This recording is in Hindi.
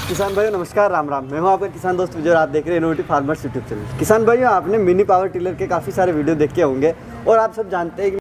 किसान भाइयों नमस्कार, राम राम। मैं हूं आपका किसान दोस्त विजय और आप देख रहे हैं इनोवेटिव फार्मर्स यूट्यूब चैनल। किसान भाइयों, आपने मिनी पावर टिलर के काफ़ी सारे वीडियो देखे होंगे और आप सब जानते हैं कि